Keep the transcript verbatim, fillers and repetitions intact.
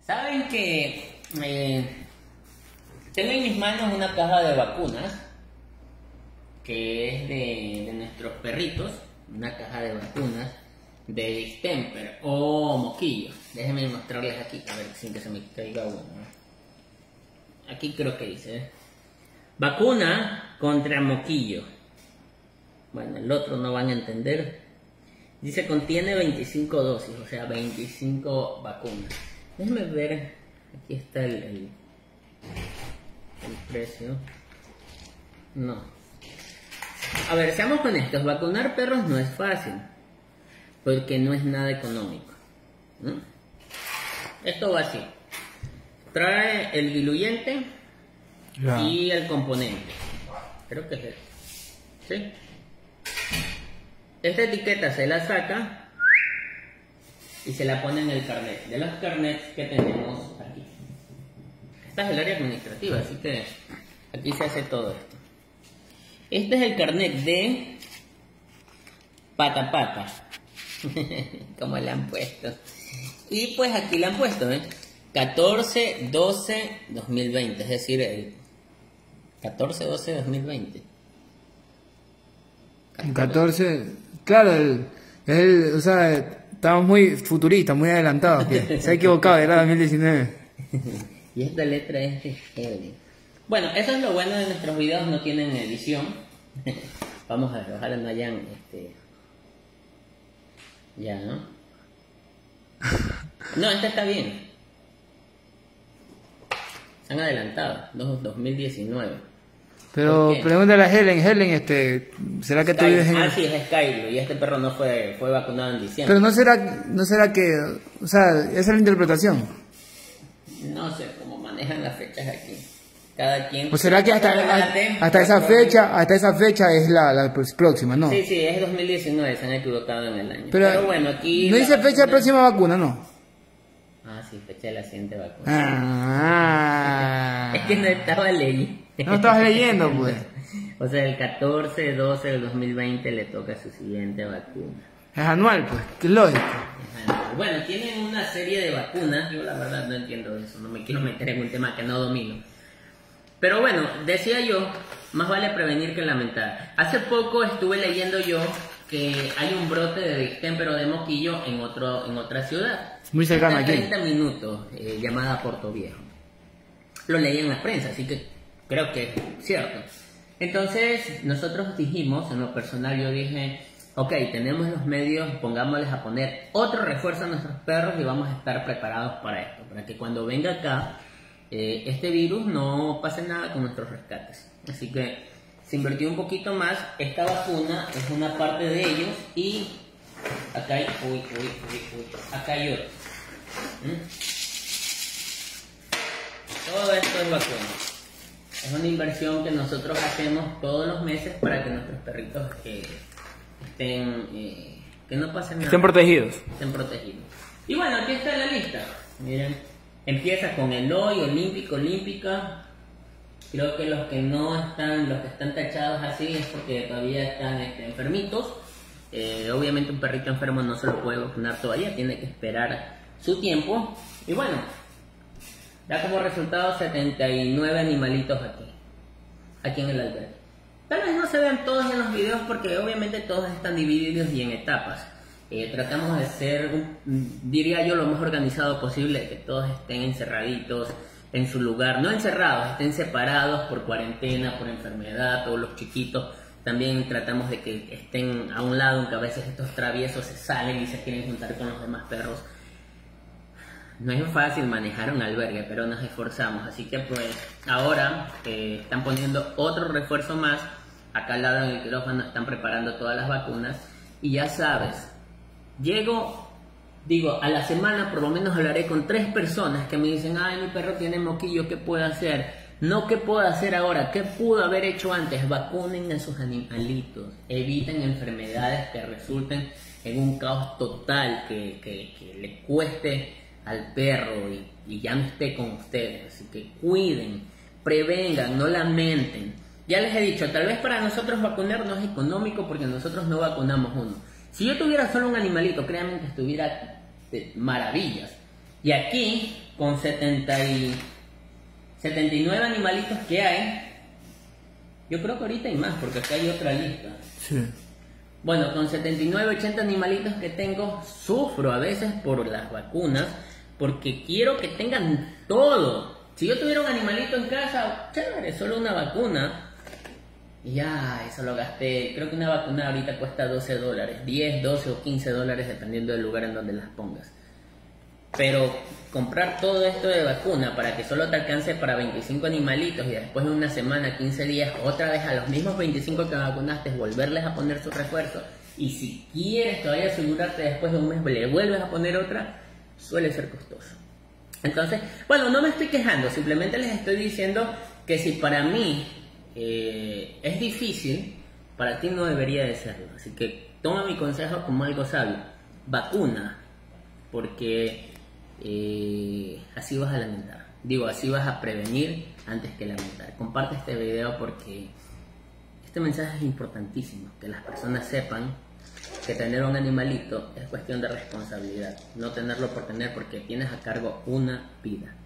Saben que eh, tengo en mis manos una caja de vacunas que es de, de nuestros perritos, una caja de vacunas de distemper o moquillo. Déjenme mostrarles aquí, a ver, sin que se me caiga uno. Aquí creo que dice, ¿eh? Vacuna contra moquillo. Bueno, el otro no van a entender. Dice contiene veinticinco dosis, o sea, veinticinco vacunas. Déjenme ver, aquí está el, el, el precio. No. A ver, seamos honestos, vacunar perros no es fácil, porque no es nada económico. ¿No? Esto va así. Trae el diluyente ya. Y el componente. Creo que es esto. ¿Sí? Esta etiqueta se la saca y se la pone en el carnet. De los carnets que tenemos aquí. Esta es el área administrativa, así que aquí se hace todo esto. Este es el carnet de pata pata. Como le han puesto. Y pues aquí le han puesto, ¿eh? catorce doce dos mil veinte, es decir, el catorce doce dos mil veinte. catorce, claro, el, el, o sea, estamos muy futuristas, muy adelantados. Que se ha equivocado, era dos mil diecinueve. Y esta letra es de Helen. Bueno, eso es lo bueno de nuestros videos, no tienen edición. Vamos a ver, ojalá no hayan este... Ya, ¿no? No, este está bien. Se han adelantado, dos mil diecinueve. Pero pregúntale a Helen, Helen, este, ¿será que Sky, tú vives en...? Ah, sí, es Skylo, y este perro no fue, fue vacunado en diciembre. Pero no será, no será que, o sea, esa es la interpretación. No sé cómo manejan las fechas aquí. Cada quien... ¿O será que hasta, hasta, hasta esa fecha, hasta esa fecha es la, la próxima, no? Sí, sí, es dos mil diecinueve, se han equivocado en el año. Pero, Pero bueno, aquí... ¿no dice fecha de próxima vacuna, no? Ah, sí, fecha de la siguiente vacuna. Ah. Es que no estaba leyendo. No estabas leyendo, pues. O sea, el catorce doce del dos mil veinte le toca su siguiente vacuna. Es anual, pues, que es lógico. Es anual. Bueno, tienen una serie de vacunas. Yo la verdad no entiendo eso, no me quiero meter en un tema que no domino. Pero bueno, decía yo, más vale prevenir que lamentar. Hace poco estuve leyendo yo que hay un brote de distemper o de moquillo en, otro, en otra ciudad. Muy cercana aquí. treinta minutos, eh, llamada Puerto Viejo. Lo leí en la prensa, así que creo que es cierto. Entonces, nosotros dijimos, en lo personal yo dije, ok, tenemos los medios, pongámosles a poner otro refuerzo a nuestros perros y vamos a estar preparados para esto, para que cuando venga acá, eh, este virus no pase nada con nuestros rescates. Así que se invirtió un poquito más. Esta vacuna es una parte de ellos y acá hay, uy, uy, uy, uy, acá hay otro. ¿Mm? Todo esto es vacuna. Es una inversión que nosotros hacemos todos los meses para que nuestros perritos eh, estén, eh, que no pasen nada. Estén protegidos. Estén protegidos. Y bueno, aquí está la lista. Miren, empieza con el hoy, olímpico, olímpica. Creo que los que no están, los que están tachados así es porque todavía están este, enfermitos. Eh, obviamente un perrito enfermo no se lo puede vacunar todavía, tiene que esperar su tiempo. Y bueno, da como resultado setenta y nueve animalitos aquí, aquí en el albergue. Tal vez no se vean todos en los videos porque obviamente todos están divididos y en etapas. Eh, tratamos de ser, diría yo, lo más organizado posible, que todos estén encerraditos en su lugar, no encerrados, estén separados por cuarentena, por enfermedad, todos los chiquitos. También tratamos de que estén a un lado, aunque a veces estos traviesos se salen y se quieren juntar con los demás perros. No es fácil manejar un albergue, pero nos esforzamos. Así que pues ahora eh, están poniendo otro refuerzo más. Acá al lado en el quirófano están preparando todas las vacunas. Y ya sabes, llego, digo, a la semana por lo menos hablaré con tres personas que me dicen, ay, mi perro tiene moquillo, ¿qué puedo hacer? No, ¿qué puedo hacer ahora? ¿Qué pudo haber hecho antes? Vacunen a sus animalitos. Eviten enfermedades que resulten en un caos total, que, que, que le cueste al perro y, y ya no esté con ustedes. Así que cuiden, prevengan, no lamenten. Ya les he dicho, tal vez para nosotros vacunar no es económico porque nosotros no vacunamos uno. Si yo tuviera solo un animalito, créanme que estuviera de maravillas. Y aquí con setenta y, setenta y nueve animalitos que hay, yo creo que ahorita hay más, porque acá hay otra lista. Sí. Bueno, con setenta y nueve, ochenta animalitos que tengo, sufro a veces por las vacunas, porque quiero que tengan todo. Si yo tuviera un animalito en casa, chévere, solo una vacuna, y ya, eso lo gasté. Creo que una vacuna ahorita cuesta doce dólares, diez, doce o quince dólares, dependiendo del lugar en donde las pongas. Pero comprar todo esto de vacuna para que solo te alcance para veinticinco animalitos y después de una semana, quince días, otra vez a los mismos veinticinco que vacunaste, volverles a poner su refuerzo, y si quieres todavía asegurarte después de un mes, le vuelves a poner otra, suele ser costoso. Entonces, bueno, no me estoy quejando, simplemente les estoy diciendo que si para mí eh, es difícil, para ti no debería de serlo. Así que toma mi consejo como algo sabio, vacuna, porque eh, así vas a lamentar. Digo, así vas a prevenir antes que lamentar. Comparte este video porque este mensaje es importantísimo, que las personas sepan que tener un animalito es cuestión de responsabilidad, no tenerlo por tener, porque tienes a cargo una vida.